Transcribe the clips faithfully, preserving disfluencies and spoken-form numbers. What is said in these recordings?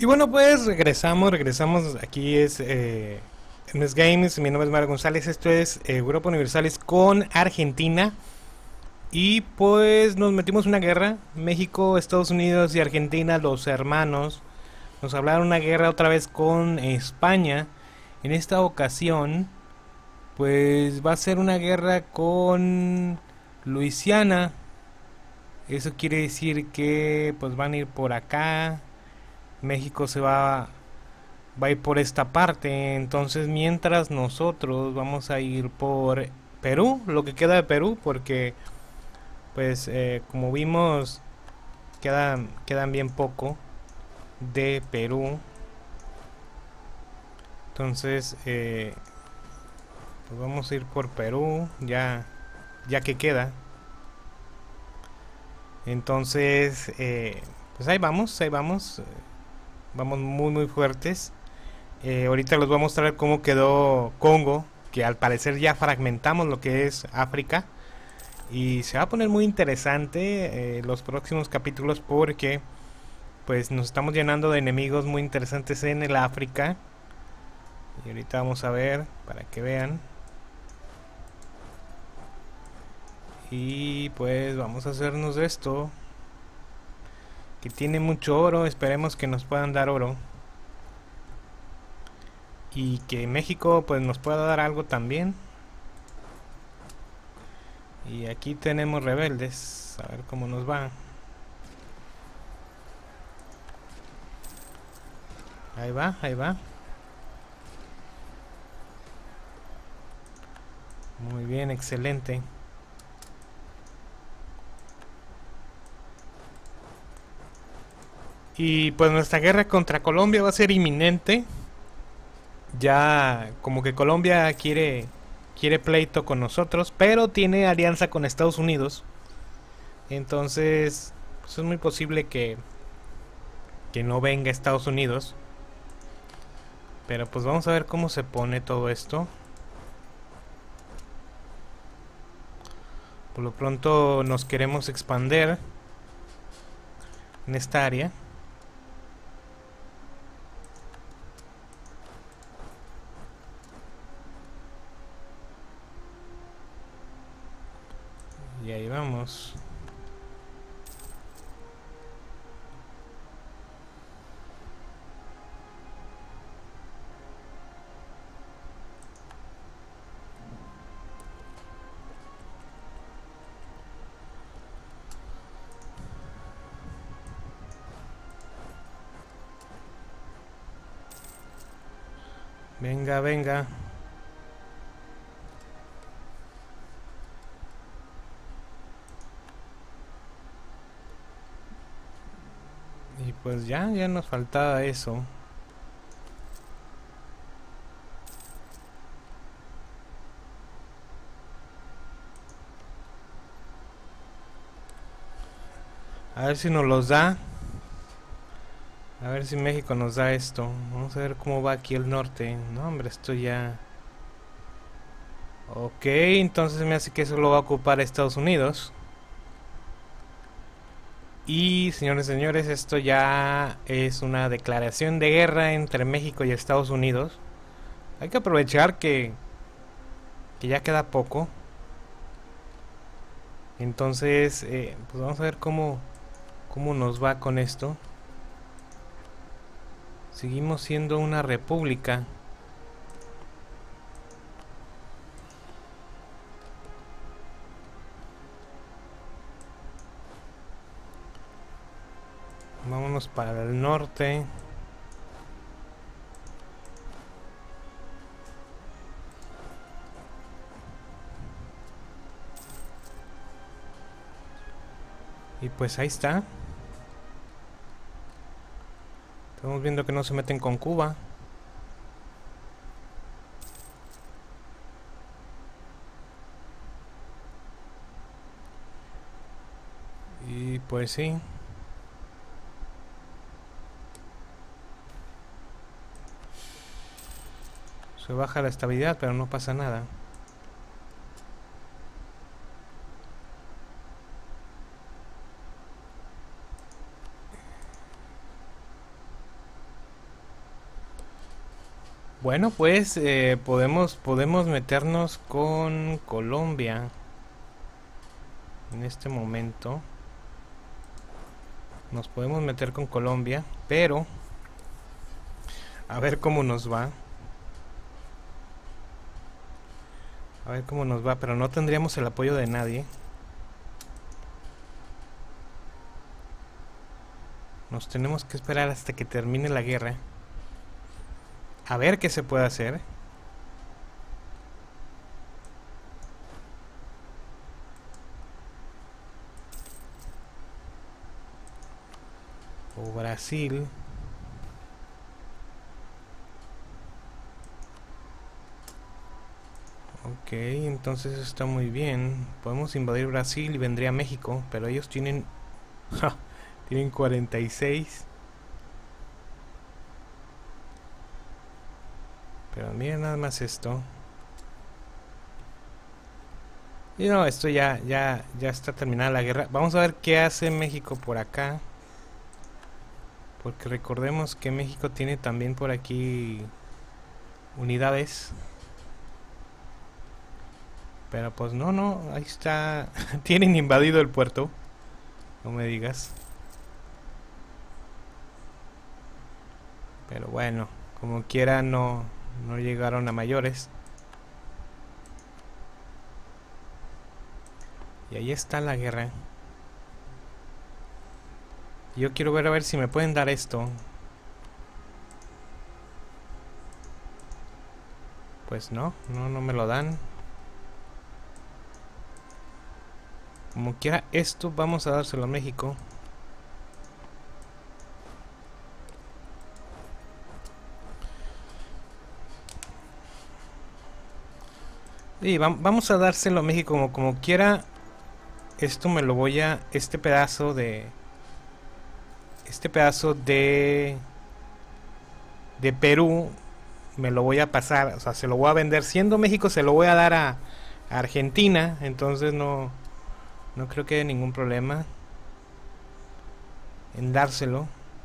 Y bueno, pues regresamos, regresamos. Aquí es eh, M S Games. Mi nombre es Mario González. Esto es eh, Europa Universalis con Argentina. Y pues nos metimos en una guerra. México, Estados Unidos y Argentina, los hermanos, nos hablaron una guerra otra vez con España. En esta ocasión, pues va a ser una guerra con Luisiana. Eso quiere decir que pues van a ir por acá. México se va va a ir por esta parte. Entonces, mientras nosotros vamos a ir por Perú, lo que queda de Perú, porque pues eh, como vimos quedan quedan bien poco de Perú. Entonces, eh, pues vamos a ir por Perú, ya ya que queda. Entonces, eh, pues ahí vamos, ahí vamos, eh, vamos muy muy fuertes. Eh, ahorita les voy a mostrar cómo quedó Congo, que al parecer ya fragmentamos lo que es África. Y se va a poner muy interesante eh, los próximos capítulos porque pues nos estamos llenando de enemigos muy interesantes en el África. Y ahorita vamos a ver para que vean. Y pues vamos a hacernos de esto, que tiene mucho oro. Esperemos que nos puedan dar oro. Y que México pues nos pueda dar algo también. Y aquí tenemos rebeldes. A ver cómo nos va. Ahí va, ahí va. Muy bien, excelente. Y pues nuestra guerra contra Colombia va a ser inminente. Ya como que Colombia quiere quiere pleito con nosotros, pero tiene alianza con Estados Unidos. Entonces, pues es muy posible que que no venga Estados Unidos. Pero pues vamos a ver cómo se pone todo esto. Por lo pronto nos queremos expander en esta área. Y ahí vamos. Venga, venga. Y pues ya, ya nos faltaba eso. A ver si nos los da. A ver si México nos da esto. Vamos a ver cómo va aquí el norte. No, hombre, esto ya... Ok, entonces me hace que eso lo va a ocupar Estados Unidos. Y señores, señores, esto ya es una declaración de guerra entre México y Estados Unidos. Hay que aprovechar que, que ya queda poco. Entonces, eh, pues vamos a ver cómo, cómo nos va con esto. Seguimos siendo una república. Vámonos para el norte. Y pues ahí está. Estamos viendo que no se meten con Cuba. Y pues sí. Se baja la estabilidad, pero no pasa nada. Bueno, pues eh, podemos, podemos meternos con Colombia en este momento. Nos podemos meter con Colombia, pero a ver cómo nos va. A ver cómo nos va, pero no tendríamos el apoyo de nadie. Nos tenemos que esperar hasta que termine la guerra. A ver qué se puede hacer. O Brasil. Ok, entonces está muy bien. Podemos invadir Brasil y vendría México, pero ellos tienen... Ja, tienen cuarenta y seis. Pero mira nada más esto. Y no, esto ya, ya, ya está terminada la guerra. Vamos a ver qué hace México por acá. Porque recordemos que México tiene también por aquí unidades. Pero pues no, no, ahí está. Tienen invadido el puerto. No me digas. Pero bueno, como quiera no, no llegaron a mayores. Y ahí está la guerra. Yo quiero ver a ver si me pueden dar esto. Pues no, no, no me lo dan. Como quiera esto vamos a dárselo a México. Y va, vamos a dárselo a México como, como quiera. Esto me lo voy a... Este pedazo de... Este pedazo de... De Perú me lo voy a pasar, o sea, se lo voy a vender. Siendo México se lo voy a dar a, a Argentina. Entonces no... No creo que haya ningún problema en dárselo.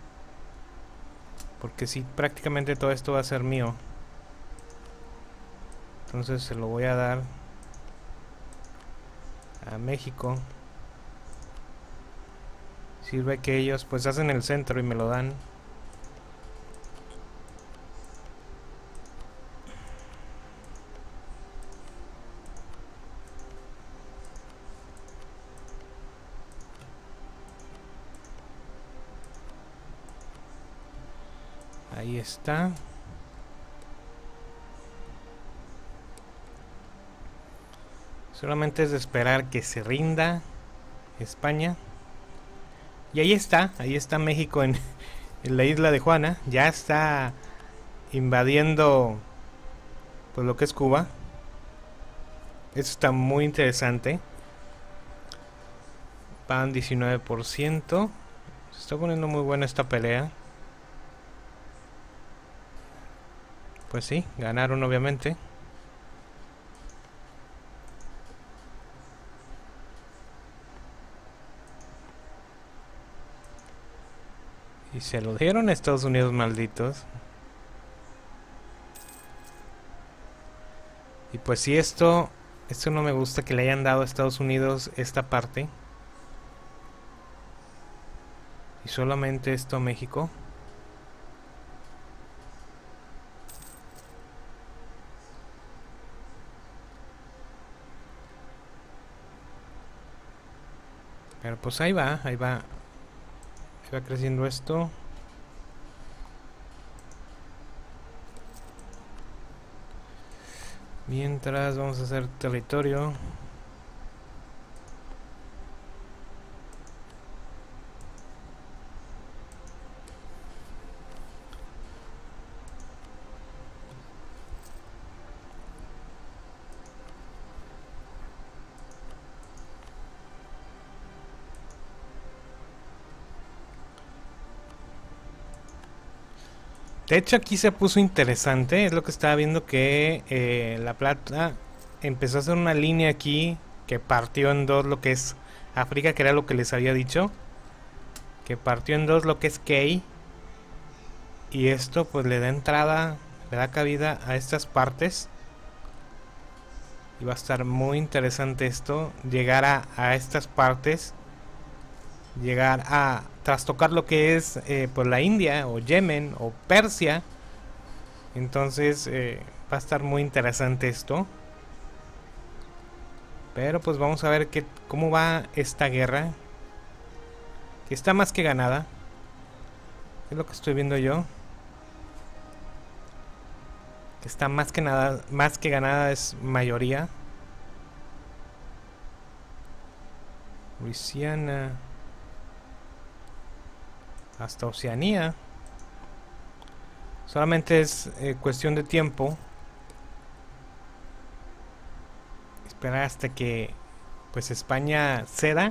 Porque sí, prácticamente todo esto va a ser mío. Entonces se lo voy a dar a México. Sirve que ellos pues hacen el centro y me lo dan. Ahí está. Solamente es de esperar que se rinda España. Y ahí está, ahí está México en, en la isla de Juana. Ya está invadiendo pues lo que es Cuba. Eso está muy interesante. Van diecinueve por ciento. Se está poniendo muy buena esta pelea. Pues sí, ganaron obviamente. Y se lo dieron a Estados Unidos, malditos. Y pues si esto... Esto no me gusta que le hayan dado a Estados Unidos esta parte. Y solamente esto a México. Pero pues ahí va, ahí va. Ahí va creciendo esto. Mientras vamos a hacer territorio. De hecho aquí se puso interesante, es lo que estaba viendo que eh, La Plata empezó a hacer una línea aquí que partió en dos lo que es África, que era lo que les había dicho, que partió en dos lo que es Key, y esto pues le da entrada le da cabida a estas partes. Y va a estar muy interesante esto, llegar a, a estas partes, llegar a trastocar lo que es eh, pues la India o Yemen o Persia. Entonces eh, va a estar muy interesante esto. Pero pues vamos a ver qué, cómo va esta guerra, que está más que ganada. Es lo que estoy viendo yo. Que está más que nada, más que ganada, es mayoría. Luisiana. Hasta Oceanía. Solamente es eh, cuestión de tiempo. Esperar hasta que pues España ceda.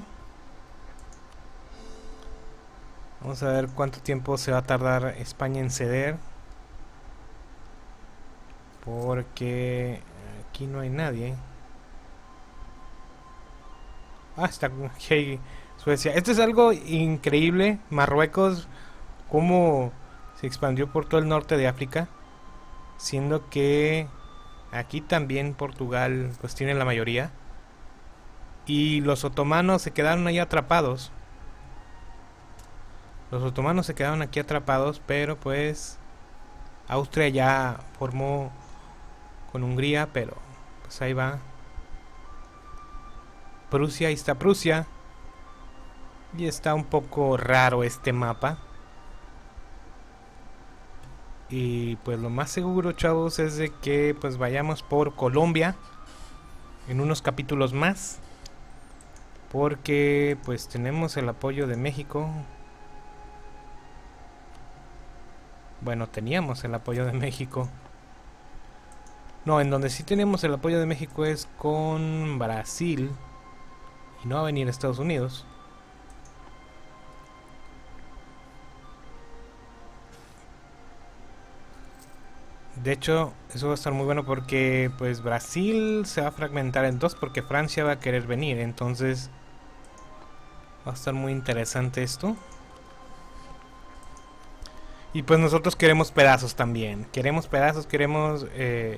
Vamos a ver cuánto tiempo se va a tardar España en ceder. Porque aquí no hay nadie. Ah, está hey, Suecia. Esto es algo increíble. Marruecos, cómo se expandió por todo el norte de África. Siendo que aquí también Portugal pues tiene la mayoría. Y los otomanos se quedaron ahí atrapados. Los otomanos se quedaron aquí atrapados, pero pues Austria ya formó con Hungría, pero pues ahí va. Prusia, ahí está Prusia. Y está un poco raro este mapa. Y pues lo más seguro, chavos, es de que pues vayamos por Colombia en unos capítulos más, porque pues tenemos el apoyo de México. Bueno, teníamos el apoyo de México. No, en donde sí tenemos el apoyo de México es con Brasil. Y no va a venir Estados Unidos. De hecho, eso va a estar muy bueno porque pues Brasil se va a fragmentar en dos porque Francia va a querer venir. Entonces va a estar muy interesante esto. Y pues nosotros queremos pedazos también. Queremos pedazos, queremos... Eh,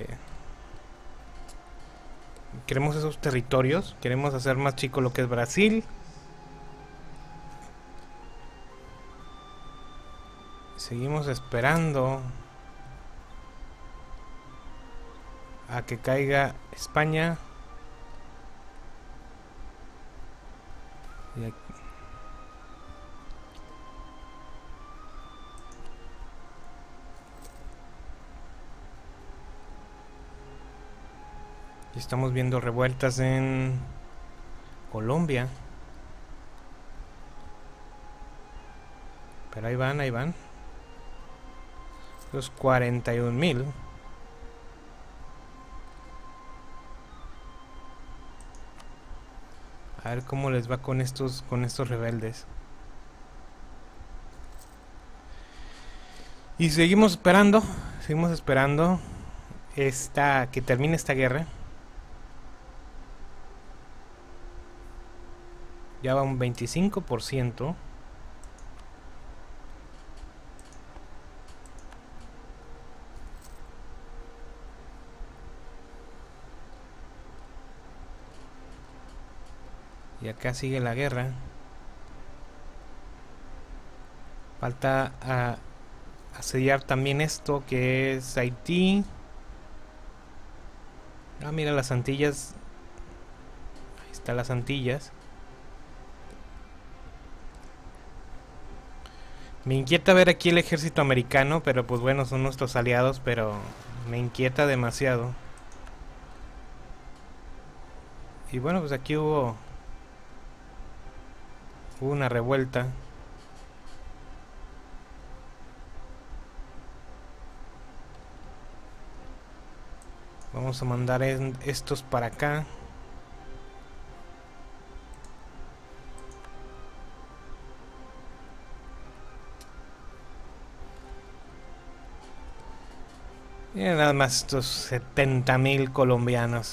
queremos esos territorios. Queremos hacer más chico lo que es Brasil. Seguimos esperando a que caiga España. Y aquí. Y estamos viendo revueltas en Colombia. Pero ahí van, ahí van. Los cuarenta y un mil. A ver cómo les va con estos con estos rebeldes. Y seguimos esperando, seguimos esperando esta que termine esta guerra. Ya va un veinticinco por ciento. Y acá sigue la guerra. Falta a, asediar también esto que es Haití. Ah, mira las Antillas. Ahí están las Antillas. Me inquieta ver aquí el ejército americano, pero pues bueno, son nuestros aliados, pero me inquieta demasiado. Y bueno, pues aquí hubo hubo una revuelta. Vamos a mandar en estos para acá. Y nada más estos setenta mil colombianos.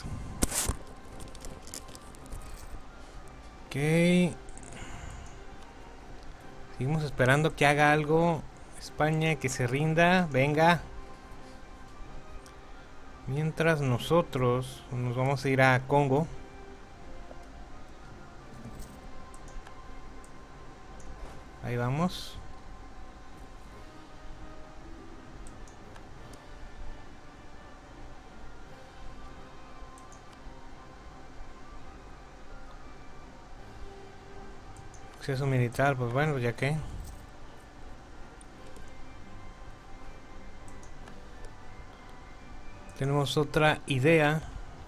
Ok. Seguimos esperando que haga algo España, que se rinda. Venga. Mientras nosotros nos vamos a ir a Congo. Ahí vamos. Acceso militar, pues bueno, ya que tenemos otra idea.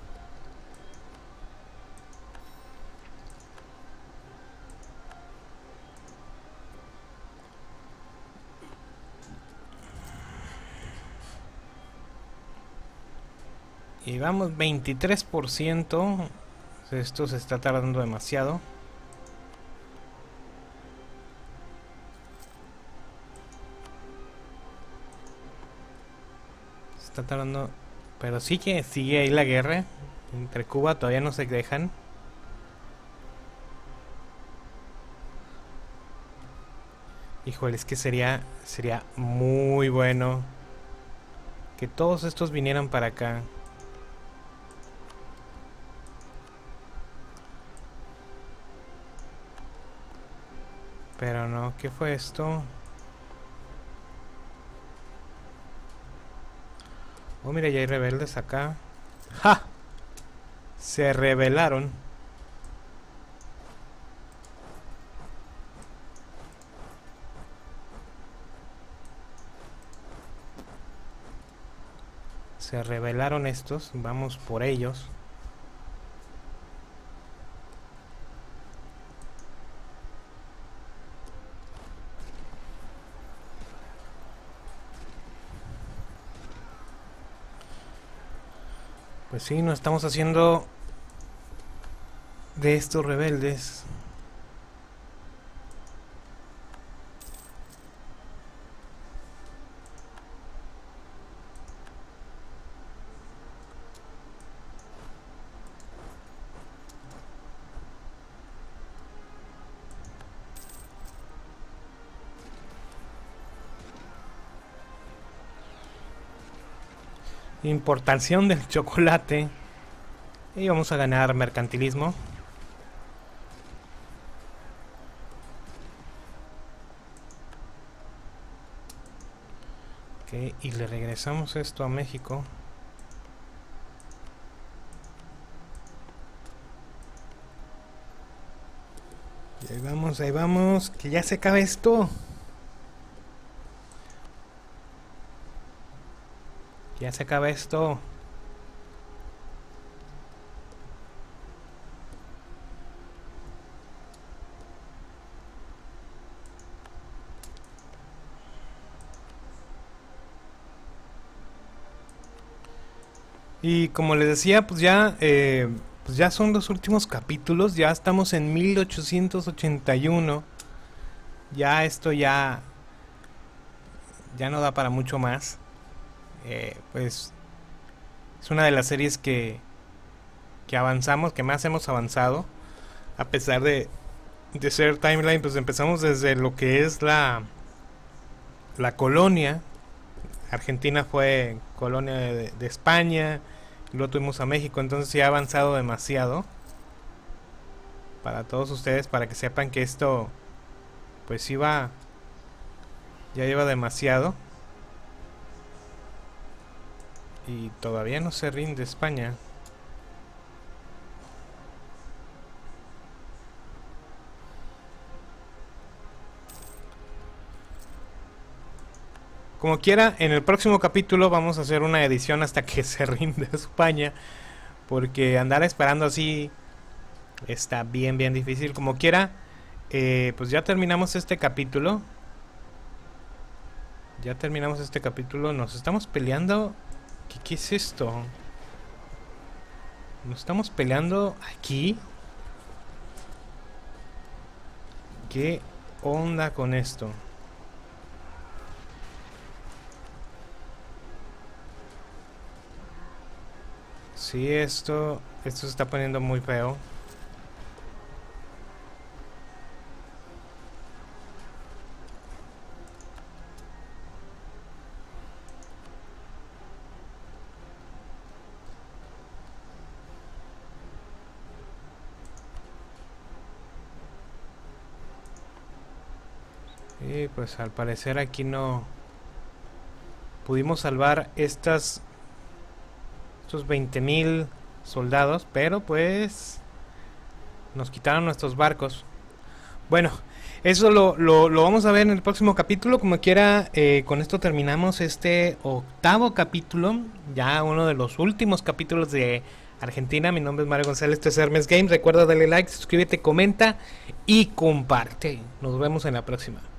Y vamos, veintitrés por ciento. Esto se está tardando demasiado. Se está tardando. Pero sí que sigue ahí la guerra entre Cuba, todavía no se dejan. Híjole, es que sería sería muy bueno que todos estos vinieran para acá. Pero no, ¿qué fue esto? Oh, mira, ya hay rebeldes acá. ¡Ja! Se rebelaron. Se rebelaron estos. Vamos por ellos. Pues sí, nos estamos haciendo de estos rebeldes. Importación del chocolate. Y vamos a ganar mercantilismo. Ok, y le regresamos esto a México. Y ahí vamos, ahí vamos. Que ya se acabe esto. Ya se acaba esto. Y como les decía, pues ya, eh, pues ya son los últimos capítulos. Ya estamos en mil ochocientos ochenta y uno. Ya esto ya, ya no da para mucho más. Eh, pues es una de las series que, que avanzamos, que más hemos avanzado. A pesar de, de ser timeline, pues empezamos desde lo que es la, la colonia. Argentina fue colonia de, de España. Y luego tuvimos a México. Entonces ya ha avanzado demasiado. Para todos ustedes, para que sepan que esto pues iba, ya lleva demasiado. Y todavía no se rinde España. Como quiera, en el próximo capítulo vamos a hacer una edición hasta que se rinde España. Porque andar esperando así está bien, bien difícil. Como quiera, eh, pues ya terminamos este capítulo. Ya terminamos este capítulo. Nos estamos peleando. ¿Qué, qué es esto? Nos estamos peleando aquí. ¿Qué onda con esto? Sí, esto, esto se está poniendo muy feo. Y pues al parecer aquí no pudimos salvar estas estos veinte mil soldados, pero pues nos quitaron nuestros barcos. Bueno, eso lo, lo, lo vamos a ver en el próximo capítulo. Como quiera, eh, con esto terminamos este octavo capítulo, ya uno de los últimos capítulos de Argentina. Mi nombre es Mario González, esto es Hermes Games. Recuerda darle like, suscríbete, comenta y comparte. Nos vemos en la próxima.